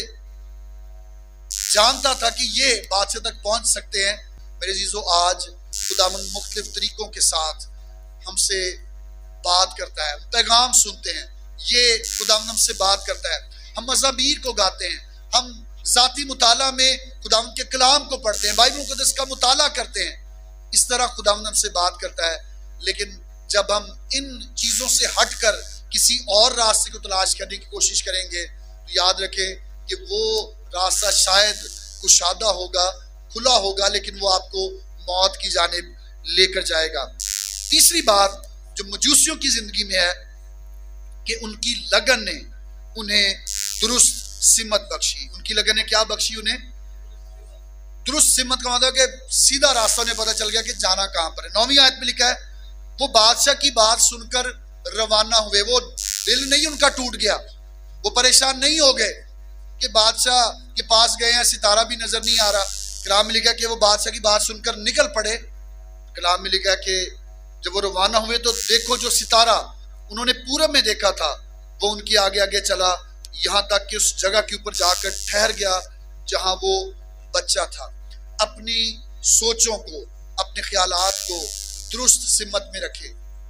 जानता था कि ये बादशाह तक पहुंच सकते हैं। मेरे अजीजों, आज खुदावंद मुख्तलिफ तरीकों के साथ हमसे बात करता है, पैगाम सुनते हैं। ये खुदावंद हमसे बात करता है। हम मज़ामीर को गाते हैं, हम ज़ाती मुताला में खुदावंद के कलाम को पढ़ते हैं, बाइबल मुक़द्दस का मुताला करते हैं। इस तरह खुदावंद हमसे बात करता है। लेकिन जब हम इन चीज़ों से हटकर किसी और रास्ते को तलाश करने की कोशिश करेंगे तो याद रखें कि वो रास्ता शायद कुशादा होगा, खुला होगा, लेकिन वो आपको मौत की जानिब लेकर जाएगा। तीसरी बात जो मजूसियों की जिंदगी में है कि उनकी लगन ने उन्हें दुरुस्त सिमत बख्शी। उनकी लगन ने क्या बख्शी? उन्हें दुरुस्त सिमत का मतलब कि सीधा रास्ता उन्हें पता चल गया कि जाना कहां पर है। नौवीं आयत में लिखा है, वो बादशाह की बात सुनकर रवाना हुए। वो दिल नहीं उनका टूट गया, वो परेशान नहीं हो गए कि बादशाह के पास गए हैं, सितारा भी नजर नहीं आ रहा। कलाम में लिखा कि वो बादशाह की बात सुनकर निकल पड़े। कलाम में लिखा कि जब वो रवाना हुए तो देखो जो सितारा उन्होंने पूरब में देखा था वो उनके आगे आगे चला, यहाँ तक कि उस जगह के ऊपर जाकर ठहर गया जहां वो बच्चा था। अपनी सोचों को, अपने ख्यालात को दुरुस्त सिमत में रखें।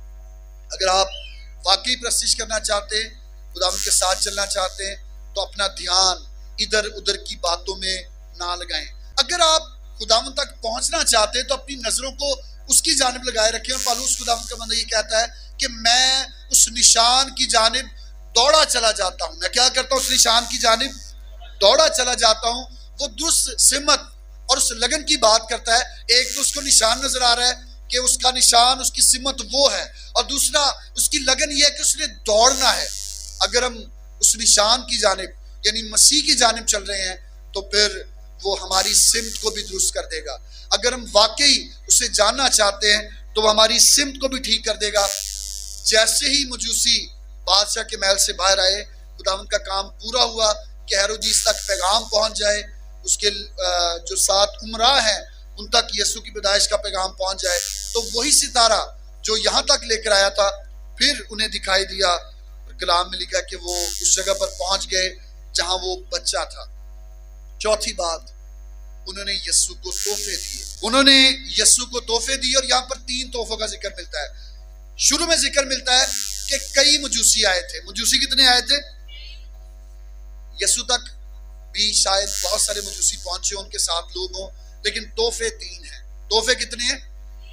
अगर आप वाकई प्रस्तिश करना चाहते हैं, खुदावंद के साथ चलना चाहते हैं, तो अपना ध्यान इधर उधर की बातों में ना लगाएं। अगर आप खुदावंद तक पहुंचना चाहते हैं तो अपनी नजरों को उसकी जानिब लगाए रखें। और पालूस खुदावंद का बंदा ये कहता है कि मैं उस निशान की जानिब दौड़ा चला जाता हूं। मैं क्या करता हूं? उस निशान की जानिब दौड़ा चला जाता हूं। वो दुरुस्त सिमत और उस लगन की बात करता है। एक तो उसको निशान नजर आ रहा है कि उसका निशान, उसकी सिमत वो है, और दूसरा उसकी लगन ये है कि उसने दौड़ना है। अगर हम उस निशान की जानिब यानी मसीह की जानिब चल रहे हैं तो फिर वो हमारी सिमत को भी दुरुस्त कर देगा। अगर हम वाकई उसे जानना चाहते हैं तो वो हमारी सिमत को भी ठीक कर देगा। जैसे ही मजूसी बादशाह के महल से बाहर आए, खुदावंद का काम पूरा हुआ कि हेरोदिस तक पैगाम पहुंच जाए, उसके जो सात उमरा हैं उन तक यीशु की पैदाइश का पैगाम पहुंच जाए। तो वही सितारा जो यहाँ तक लेकर आया था फिर उन्हें दिखाई दिया कलाम में लिखा कि वो उस जगह पर पहुंच गए जहां वो बच्चा था। चौथी बात, उन्होंने यीशु को तोहफे दिए। उन्होंने यीशु को तोहफे दिए और यहाँ पर तीन तोहफों का जिक्र मिलता है। शुरू में जिक्र मिलता है कि कई मजूसी आए थे। मजूसी कितने आए थे? यीशु तक भी शायद बहुत सारे मजूसी पहुंचे, उनके साथ लोग हों, लेकिन तोहफे तीन हैं। तोहफे कितने हैं?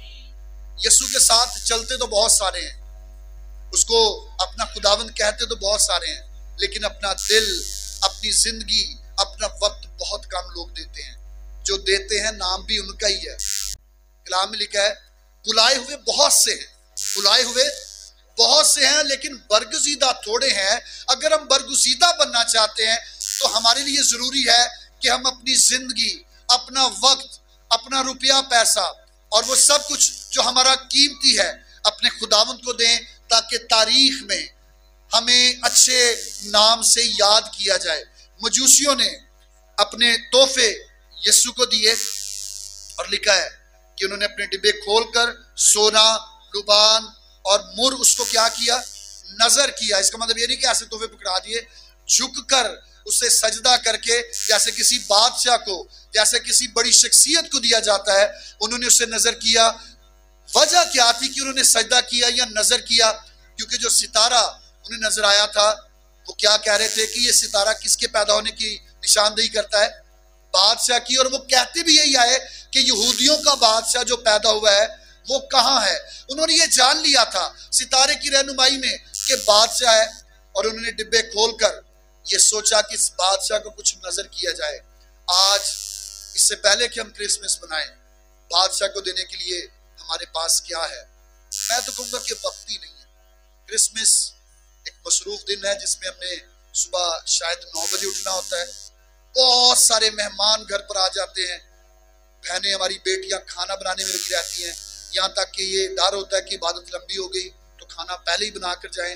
यीशु के साथ चलते तो बहुत सारे हैं, उसको अपना खुदावंद कहते तो बहुत सारे हैं, लेकिन अपना दिल, अपनी जिंदगी, अपना वक्त बहुत कम लोग देते हैं। जो देते हैं नाम भी उनका ही है। कलाम में लिखा है बुलाए हुए बहुत से हैं, बुलाए हुए बहुत से हैं लेकिन बरगुज़ीदा थोड़े हैं। अगर हम बरगुज़ीदा बनना चाहते हैं तो हमारे लिए जरूरी है कि हम अपनी जिंदगी, अपना वक्त, अपना रुपया पैसा और वो सब कुछ जो हमारा कीमती है अपने खुदावंद को दें, ताकि तारीख में हमें अच्छे नाम से याद किया जाए। मजूसियों ने अपने तोहफे यीशु को दिए और लिखा है कि उन्होंने अपने डिब्बे खोलकर सोना, लुबान और मुर उसको क्या किया? नजर किया। इसका मतलब ये नहीं कि ऐसे तोहफे पकड़ा दिए, झुककर उसे सजदा करके, जैसे किसी बादशाह को, जैसे किसी बड़ी शख्सियत को दिया जाता है, उन्होंने उसे नजर किया। वजह क्या थी कि उन्होंने सजदा किया या नजर किया? क्योंकि जो सितारा उन्हें नजर आया था वो क्या कह रहे थे कि ये सितारा किसके पैदा होने की निशानदेही करता है? बादशाह की। और वो कहते भी यही आए कि यहूदियों का बादशाह जो पैदा हुआ है वो कहाँ है। उन्होंने ये जान लिया था सितारे की रहनुमाई में कि बादशाह है, और उन्होंने डिब्बे खोलकर ये सोचा कि इस बादशाह को कुछ नजर किया जाए। आज इससे पहले कि हम क्रिसमस मनाएं, बादशाह को देने के लिए हमारे पास क्या है? मैं तो कहूंगा कि वक्त ही नहीं है। क्रिसमस एक मसरूफ दिन है जिसमें हमने सुबह शायद नौ बजे उठना होता है, बहुत सारे मेहमान घर पर आ जाते हैं, बहनें हमारी बेटियां खाना बनाने में लगी रहती हैं, यहाँ तक कि ये डर होता है कि इबादत लंबी हो गई तो खाना पहले ही बना कर जाएं।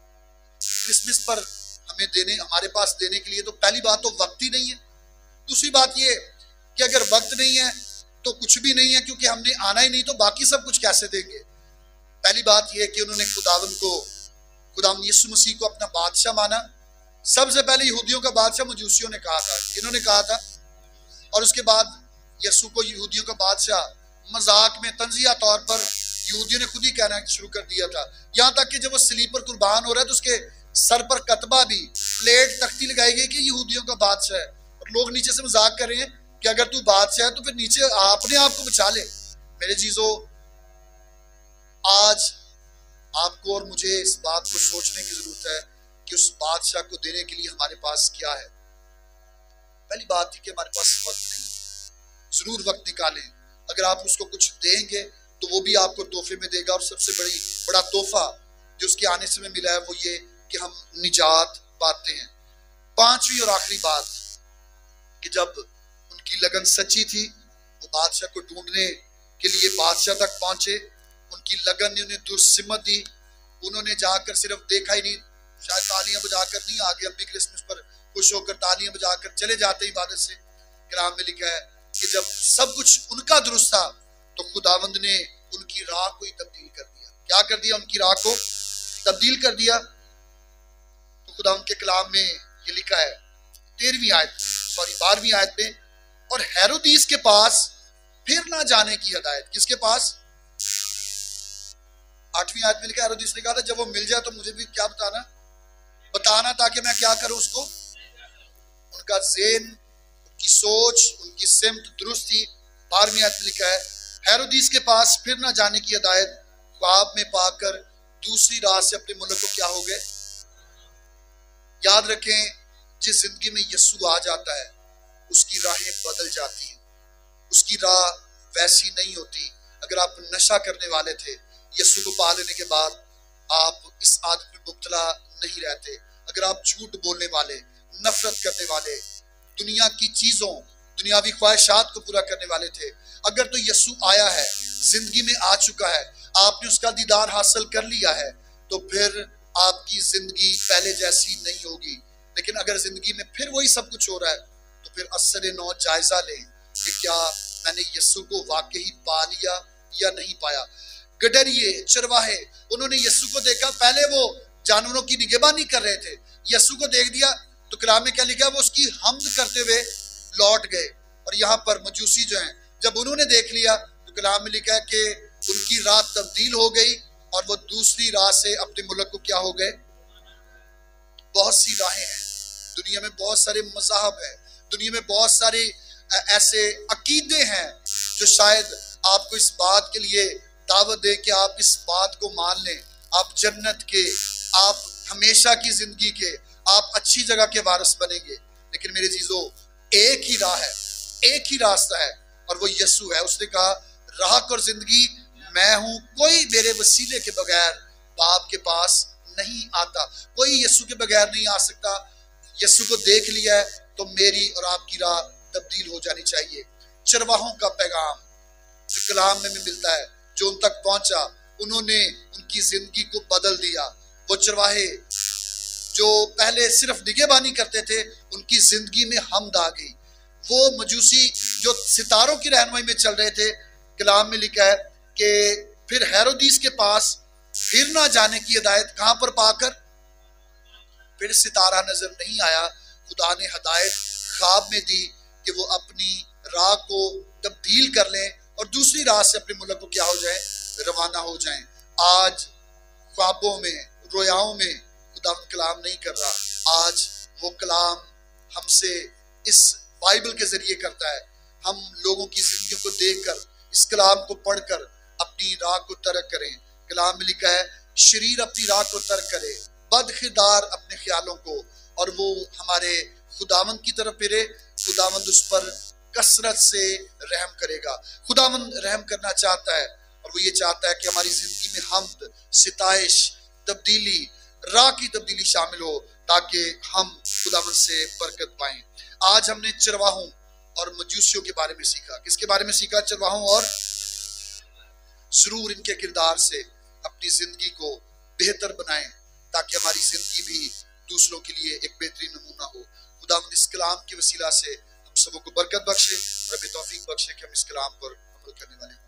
क्रिसमस पर हमें देने, हमारे पास देने के लिए तो पहली बात तो वक्त ही नहीं है। दूसरी बात ये कि अगर वक्त नहीं है तो कुछ भी नहीं है, क्योंकि हमने आना ही नहीं तो बाकी सब कुछ कैसे देंगे। पहली बात यह कि उन्होंने खुदावंद को, खुदावंद यीशु मसीह को अपना बादशाह माना। सबसे पहले यहूदियों का बादशाह मजूसियों ने कहा था, इन्होंने कहा था, और उसके बाद यीशु को यहूदियों का बादशाह मजाक में, तंजिया तौर पर यहूदियों ने खुद ही कहना शुरू कर दिया था। यहाँ तक कि जब वो सलीब पर कुर्बान हो रहा है तो उसके सर पर कतबा भी, प्लेट, तख्ती लगाई गई कि यहूदियों का बादशाह है, और लोग नीचे से मजाक कर रहे हैं कि अगर तू बादशाह है तो फिर नीचे अपने आप को बचा ले। मेरे चीजों, आज आपको और मुझे इस बात को सोचने की जरूरत है कि उस बादशाह को देने के लिए हमारे पास क्या है। पहली बात थी कि हमारे पास वक्त नहीं। जरूर वक्त निकालें। अगर आप उसको कुछ देंगे तो वो भी आपको तोहफे में देगा, और सबसे बड़ी बड़ा तोहफा जो उसके आने से में मिला है वो ये कि हम निजात पाते हैं। पांचवी और आखिरी बात कि जब उनकी लगन सच्ची थी, वो बादशाह को ढूंढने के लिए बादशाह तक पहुंचे। उनकी लगन ने उन्हें दुर्सिमत दी। उन्होंने जाकर सिर्फ देखा ही नहीं, शायद तालियां बजाकर नहीं, आगे हम भी क्रिसमस पर खुश होकर तालियां बजाकर चले जाते हैं इबादत से। कलाम में लिखा है कि जब सब कुछ उनका दुरुस्त था तो खुदावंद ने उनकी राह को ही तब्दील कर दिया। क्या कर दिया? उनकी राह को तब्दील कर दिया। तो खुदावंद के कलाम में ये लिखा है तेरहवीं आयत सॉरी बारहवीं आयत में, और हेरोदीस के पास फिर ना जाने की हदायत। किसके पास? आठवीं आयत में लिखा, हेरोदीस ने कहा था जब वो मिल जाए तो मुझे भी क्या बताना बताना ताकि मैं क्या करूं उसको। उनका ज़हन, उनकी सोच, उनकी सिमत दुरुस्त थी। बारहवीं आयत में लिखा है हेरोदीस के पास फिर ना जाने की हदायत ख्वाब में पाकर दूसरी राह से अपने मुल्क को क्या हो गए। याद रखें, जिस जिंदगी में यीशु आ जाता है उसकी राहें बदल जाती हैं। उसकी राह वैसी नहीं होती। अगर आप नशा करने वाले थे, यीशु को पा लेने के बाद आप इस आदत में मुब्तला नहीं रहते। अगर आप झूठ बोलने वाले, नफरत करने वाले, दुनिया की चीजों, दुनियावी ख्वाहिशात को पूरा करने वाले थे, अगर तो यीशु आया है, जिंदगी में आ चुका है, आपने उसका दीदार हासिल कर लिया है, तो फिर आपकी जिंदगी पहले जैसी नहीं होगी। लेकिन अगर जिंदगी में फिर वही सब कुछ हो रहा है तो फिर असर नौ जायजा लें कि क्या मैंने यीशु को वाकई पा लिया या नहीं पाया। गडरिये, चरवाहे, उन्होंने यीशु को देखा। पहले वो जानवरों की निगहबानी कर रहे थे, यीशु को देख दिया तो कलाम में क्या लिखा, वो उसकी हम्द करते हुए लौट गए। और यहाँ पर मजूसी जो हैं, जब उन्होंने देख लिया तो कलाम में लिखा है कि उनकी राह तब्दील हो गई और वो दूसरी राह से अपने मुल्क को क्या हो गए। बहुत सी राहें हैं दुनिया में, बहुत सारे मज़हब हैं दुनिया में, बहुत सारे ऐसे अकीदे हैं जो शायद आपको इस बात के लिए दावत दे कि आप इस बात को मान लें, आप जन्नत के, आप हमेशा की जिंदगी के, आप अच्छी जगह के वारिस बनेंगे। लेकिन मेरे चीजों, एक ही राह है, एक ही रास्ता है और वो यीशु है। उसने कहा राह और जिंदगी मैं हूं, कोई मेरे वसीले के बगैर बाप के पास नहीं आता, कोई यीशु के बगैर नहीं आ सकता। यीशु को देख लिया है तो मेरी और आपकी राह तब्दील हो जानी चाहिए। चरवाहों का पैगाम जो कलाम में मिलता है, जो उन तक पहुंचा, उन्होंने उनकी जिंदगी को बदल दिया। वो चरवाहे जो पहले सिर्फ निगहबानी करते थे, उनकी जिंदगी में हमद आ गई। वो मजूसी जो सितारों की रहनुमाई में चल रहे थे, कलाम में लिखा है कि फिर हेरोदीस के पास फिर ना जाने की हिदायत कहां पर पाकर, फिर सितारा नजर नहीं आया। खुदा ने हिदायत ख्वाब में दी कि वो अपनी राह को तब्दील कर लें और दूसरी राह से अपने मुल्क को क्या हो जाए, रवाना हो जाएं। आज ख्वाबों में, रोयाओं में खुदा कलाम नहीं कर रहा। आज वो कलाम हमसे इस बाइबल के जरिए करता है। हम लोगों की जिंदगी को देखकर, इस कलाम को पढ़कर अपनी राह को तर्क करें। कलाम में लिखा है शरीर अपनी राह को तर्क करे, बदखिरदार अपने ख्यालों को, और वो हमारे खुदावंद की तरफ फिरे। खुदावंद उस पर कसरत से रहम करेगा। खुदावंद रहम करना चाहता है और वो ये चाहता है कि हमारी जिंदगी में हमद, सिताइश, तब्दीली, राह की तब्दीली शामिल हो ताकि हम खुदावंद से बरकत पाएं। आज हमने चरवाहों और मजूसियों के बारे में सीखा। किसके बारे में सीखा? चरवाहों। और जरूर इनके किरदार से अपनी जिंदगी को बेहतर बनाएं ताकि हमारी जिंदगी भी दूसरों के लिए एक बेहतरीन नमूना हो। खुदावंद इस कलाम के वसीला से हम सबों को बरकत बख्शे और हमें तौफीक बख्शे कि हम इस कलाम पर अमल करने वाले हों।